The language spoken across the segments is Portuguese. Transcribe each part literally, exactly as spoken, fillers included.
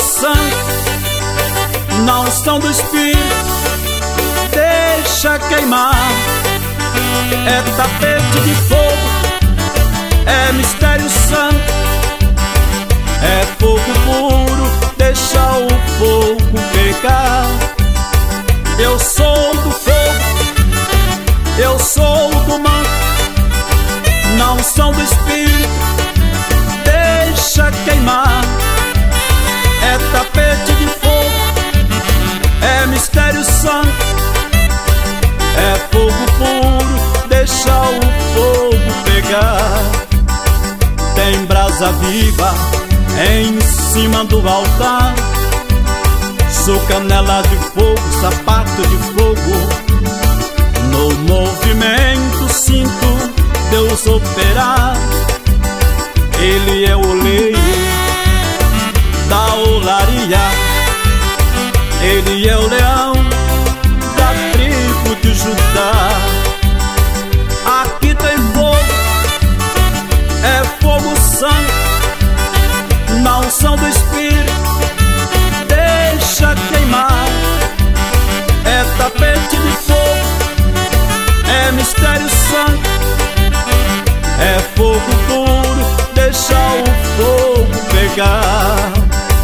santo na unção do Espírito, deixa queimar. É tapete de fogo, é mistério santo, é fogo puro, deixa o fogo pegar. Eu sou do fogo, eu sou do manto, na unção do Espírito, deixa queimar. É tapete de fogo, é mistério santo, é fogo puro, deixa o fogo pegar. Tem brasa viva em cima do altar, sou canela de fogo, sapato de fogo. No movimento sinto Deus operar. Ele é o oleiro da olaria, ele é o leão da tribo de Judá. Aqui tem fogo, é fogo santo, na unção do Espírito, deixa queimar. É tapete de fogo, é mistério santo, é fogo puro, deixa o fogo pegar.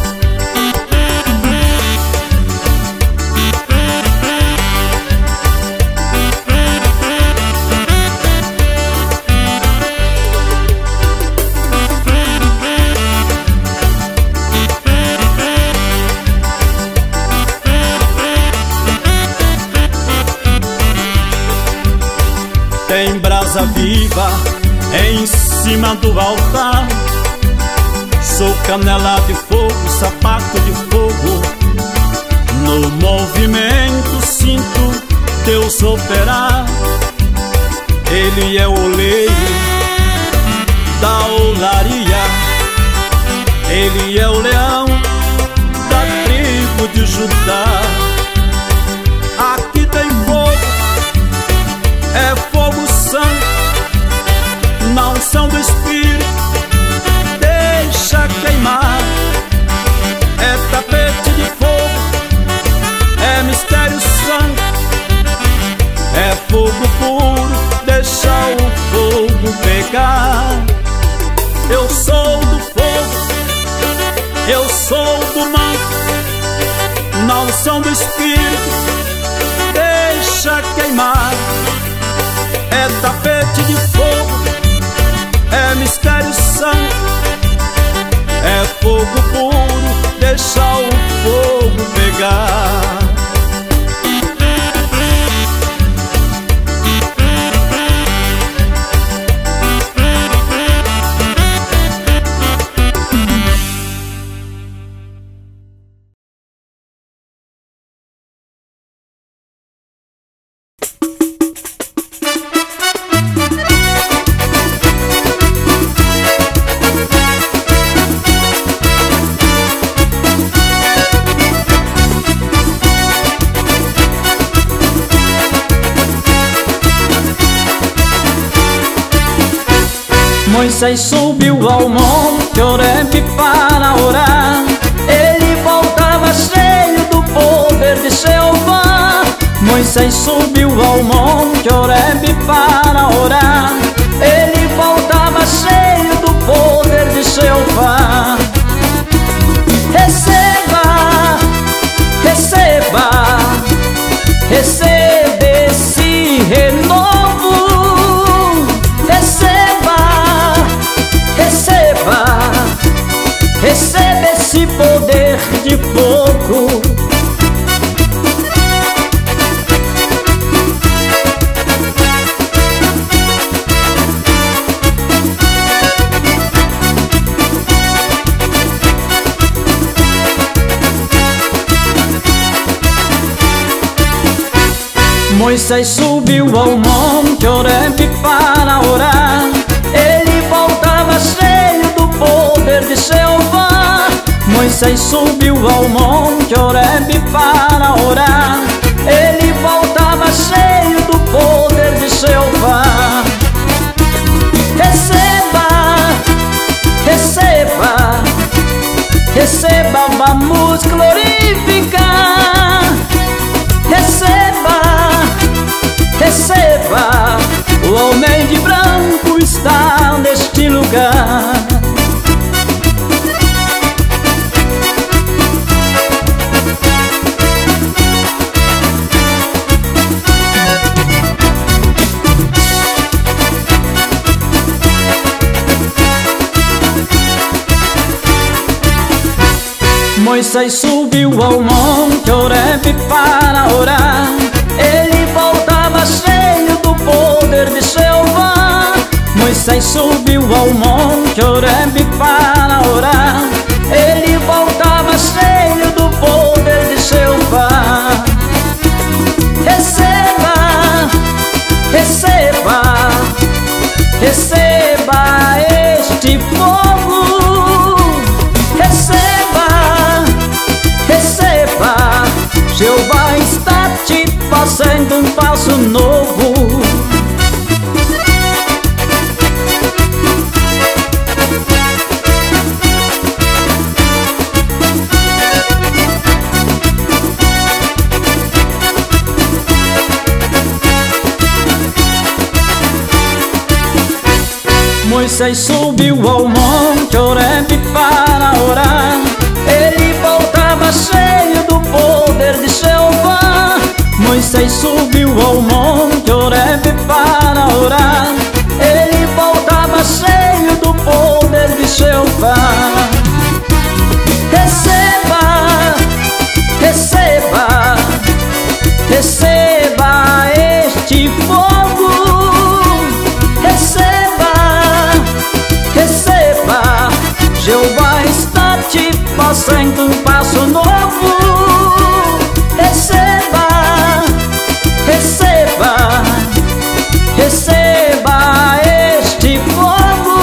Tem brasa viva em cima do altar, sou canela de fogo, sapato de fogo. No movimento sinto Deus operar. Ele é o oleiro da olaria, ele é o leão da tribo de Judá. Aqui tem fogo, é fogo santo, na unção do Espírito, deixa queimar. É tapete de fogo, é mistério santo, é fogo puro, deixa o fogo pegar. Eu sou do fogo, eu sou do manto, na unção do Espírito, deixa queimar. É tapete de fogo, é mistério santo, é fogo puro, deixa o fogo pegar. Moisés subiu ao monte Horebe para orar. Ele voltava cheio do poder de Jeová. Moisés subiu ao monte Horebe para orar. Ele voltava cheio do poder de Jeová. Receba, receba, receba esse renovo. Receba esse poder de fogo. Moisés subiu ao monte Horebe para orar. Ele voltava cheio do poder de Jeová. Moisés subiu ao monte Horebe para orar. Ele voltava cheio do poder de Jeová. Receba, receba, receba vamos glorificar. Receba, receba, o homem de branco está neste lugar. Moisés subiu ao monte Horebe para orar. Ele voltava cheio do poder de Jeová. Moisés subiu ao monte Horebe para orar. Ele voltava cheio do poder de Jeová. Receba, receba, receba este fogo. Jeová está te fazendo um passo novo. Moisés subiu ao monte Horebe para orar. Ele voltava cheio do poder de Jeová. Moisés subiu ao monte Horebe para orar. Ele voltava cheio do poder de Jeová. Receba, receba, receba este fogo. Receba, receba, Jeová está te fazendo um passo novo. Receba, receba, receba este fogo.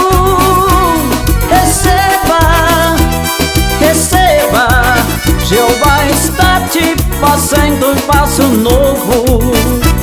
Receba, receba, Jeová está te fazendo um passo novo.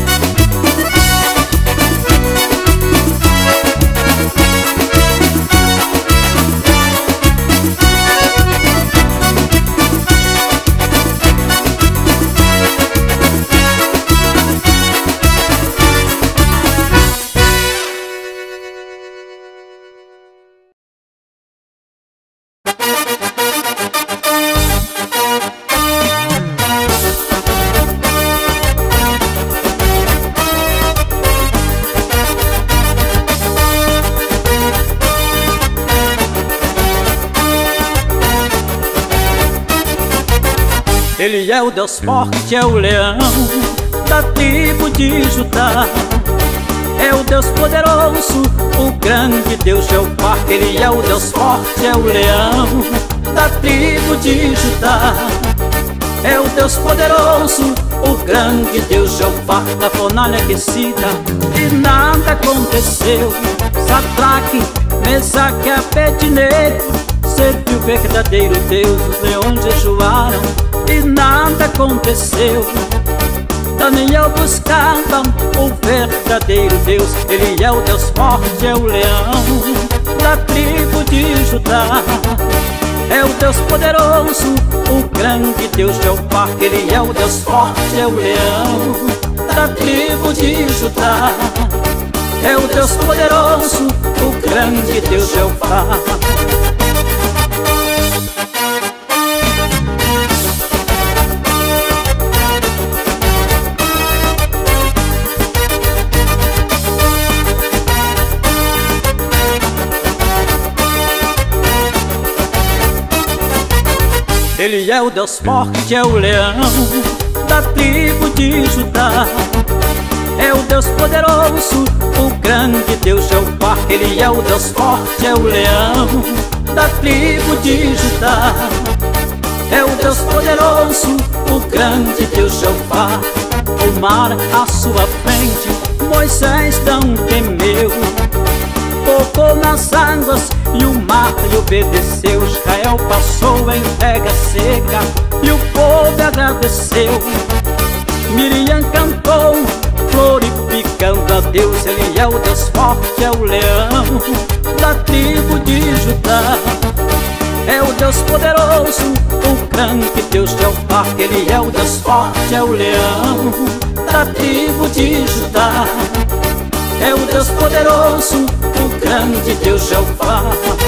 Ele é o Deus forte, é o leão da tribo de Judá. É o Deus poderoso, o grande Deus Jeová. Ele é o Deus forte, é o leão da tribo de Judá. É o Deus poderoso, o grande Deus Jeová. Da fornalha aquecida e nada aconteceu. Sadraque, Mesaque e Abednego serviu o verdadeiro Deus. Os leões jejuaram e nada aconteceu. Daniel buscava o verdadeiro Deus. Ele é o Deus forte, é o leão da tribo de Judá. É o Deus poderoso, o grande Deus Jeová. Ele é o Deus forte, é o leão da tribo de Judá. É o Deus poderoso, o grande Deus Jeová. Ele é o Deus forte, é o leão da tribo de Judá. É o Deus poderoso, o grande Deus Jeová. Ele é o Deus forte, é o leão da tribo de Judá. É o Deus poderoso, o grande Deus Jeová. O mar à sua frente, Moisés não temeu. Tocou nas águas e o mar lhe obedeceu. Israel passou em terra seca e o povo agradeceu. Miriam cantou, glorificando a Deus. Ele é o Deus forte, é o leão da tribo de Judá. é o Deus poderoso, o grande Deus Jeová, que Ele é o Deus forte, é o leão da tribo de Judá. É o Deus poderoso, o grande Deus Jeová.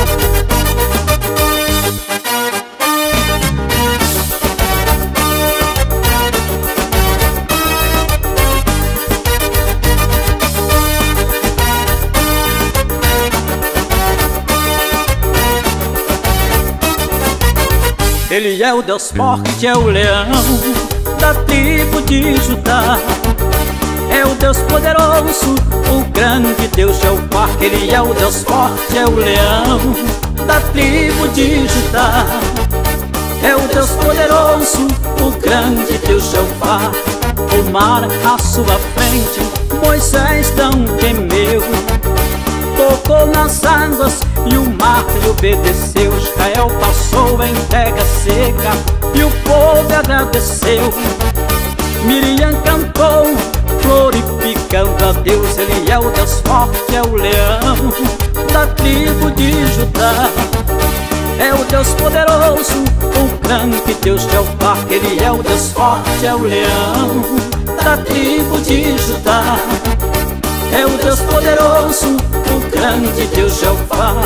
Ele é o Deus forte, é o leão da tribo de Judá. É o Deus poderoso, o grande Deus Jeová. Ele é o Deus forte, é o leão da tribo de Judá. É o Deus poderoso, o grande Deus Jeová. O mar à sua frente, Moisés não temeu. Tocou nas águas e o mar lhe obedeceu. Israel passou em terra seca e o povo agradeceu. Miriam cantou, glorificando a Deus. Ele é o Deus forte, é o leão da tribo de Judá. É o Deus poderoso, o grande Deus Jeová. Ele é o Deus forte, é o leão da tribo de Judá. É o Deus poderoso, o grande Deus Jeová.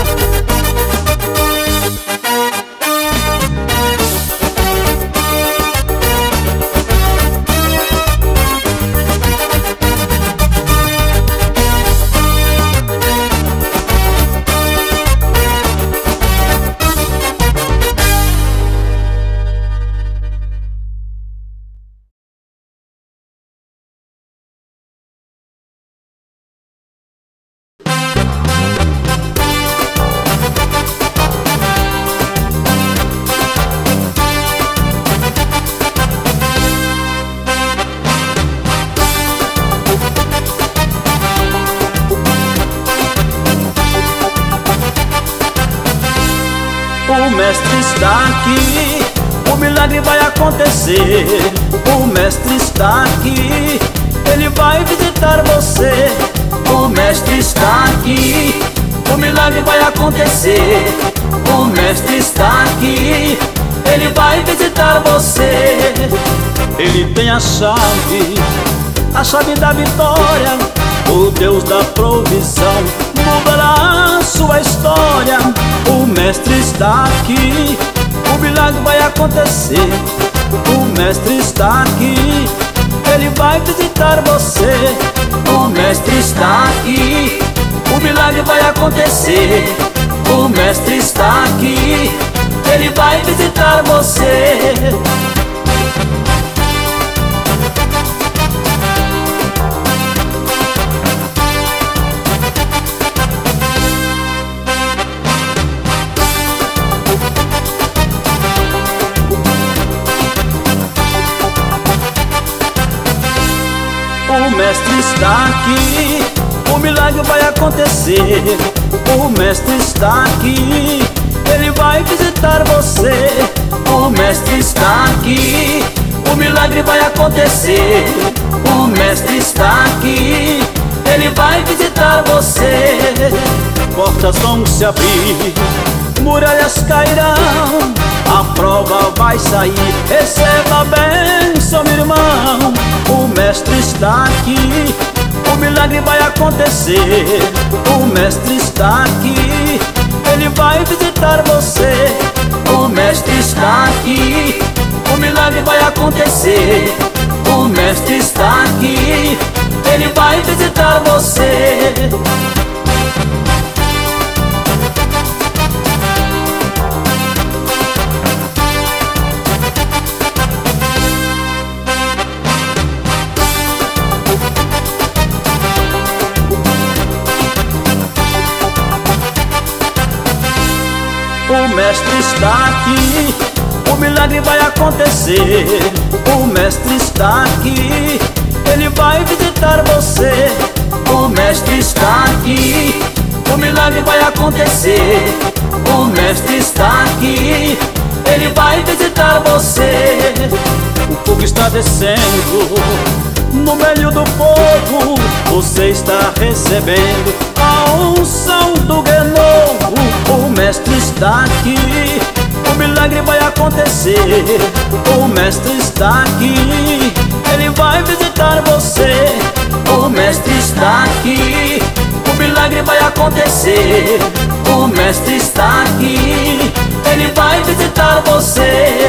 O mestre está aqui, o milagre vai acontecer. O mestre está aqui, ele vai visitar você. O mestre está aqui, o milagre vai acontecer. O mestre está aqui, ele vai visitar você. Ele tem a chave, a chave da vitória. O Deus da provisão mudará sua história. O mestre está aqui, o milagre vai acontecer. O mestre está aqui, ele vai visitar você. O mestre está aqui, o milagre vai acontecer. O mestre está aqui, ele vai visitar você. O mestre está aqui, o milagre vai acontecer. O mestre está aqui, ele vai visitar você. O mestre está aqui, o milagre vai acontecer. O mestre está aqui, ele vai visitar você. Portas vão se abrir, muralhas cairão, a prova vai sair. Receba a bênção, meu irmão. O mestre está aqui, o milagre vai acontecer. O mestre está aqui, ele vai visitar você. O mestre está aqui, o milagre vai acontecer. O mestre está aqui, ele vai visitar você. O mestre está aqui, o milagre vai acontecer. O mestre está aqui, ele vai visitar você. O mestre está aqui, o milagre vai acontecer. O mestre está aqui, ele vai visitar você. O fogo está descendo no meio do povo, você está recebendo a unção do renovo, o mestre está aqui. O milagre vai acontecer, o mestre está aqui. Ele vai visitar você, o mestre está aqui. O milagre vai acontecer, o mestre está aqui. Ele vai visitar você.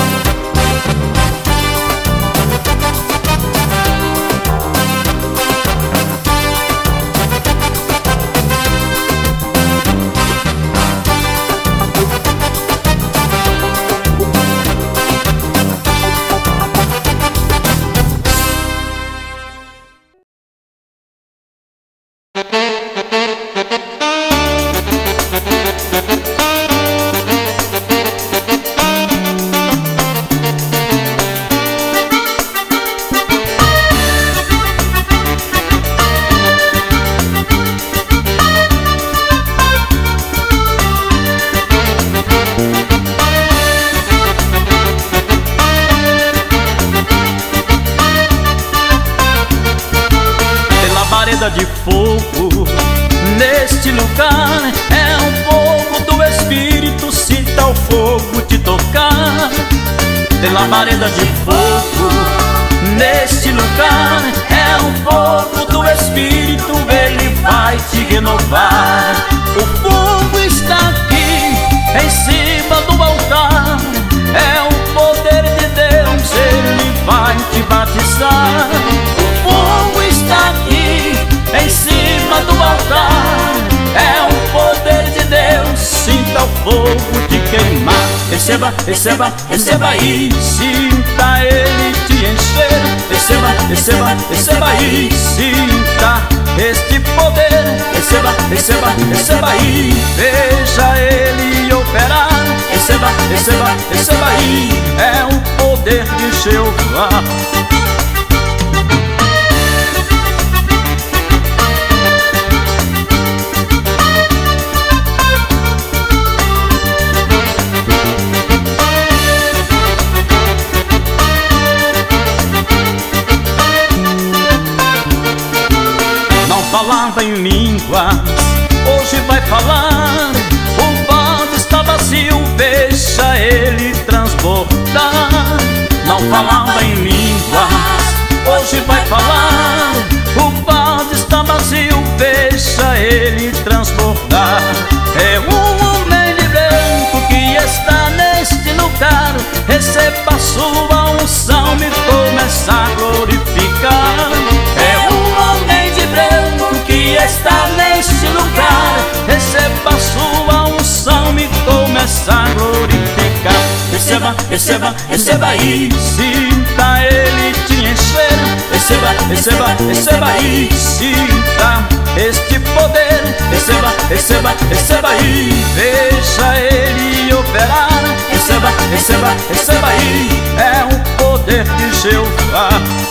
De fogo neste lugar, é um fogo do Espírito. Sinta o fogo te tocar. Tem labareda de fogo neste lugar, é um fogo do Espírito. Ele vai te renovar. O fogo está aqui em cima do altar, é o poder de Deus. Ele vai te batizar. O fogo está aqui em cima do altar, é o poder de Deus. Sinta o fogo te queimar. Receba, receba, receba aí. Sinta ele te encher. Receba, receba, receba aí. Sinta este poder. Receba, receba, receba aí. Veja ele operar. Receba, receba, receba aí. É o poder de Jeová. Falava em línguas, hoje vai falar. O vaso está vazio, deixa ele transbordar. Não falava em línguas, hoje vai falar. O vaso está vazio, deixa ele transbordar. É um homem de branco que está neste lugar. Receba a sua unção e começa a glorificar. É um homem de branco que está neste lugar. Receba a sua unção e começa a glorificar. Receba, receba, receba aí. Sinta ele te encher. Receba, receba, receba aí. Sinta este poder. Receba, receba, receba aí. Veja ele operar. Receba, receba, receba aí. É o poder de Jeová.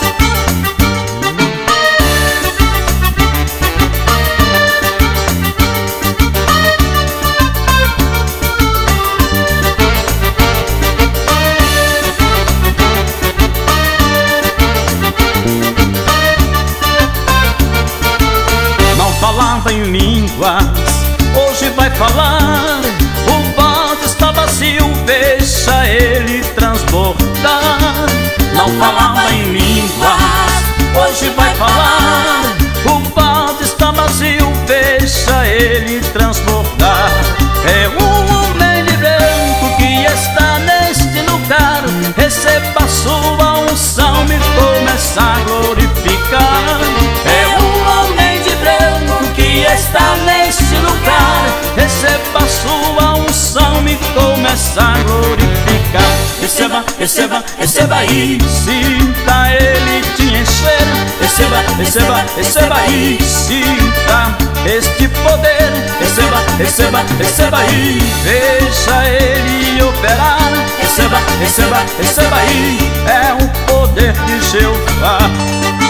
Falava em línguas, hoje vai falar. O vaso está vazio, deixa ele transbordar. Não falava em línguas, hoje vai falar. O vaso está vazio, deixa ele transbordar. É um homem de branco que está neste lugar. Receba a sua unção e começa a glorificar. É um homem de branco que está neste lugar. Receba a sua unção e começa a glorificar. Receba, receba, receba aí. Sinta ele te encher. Receba, receba, receba aí. Sinta este poder. Receba, receba, receba aí. Veja ele operar. Receba, receba, receba aí. É o poder de Jeová.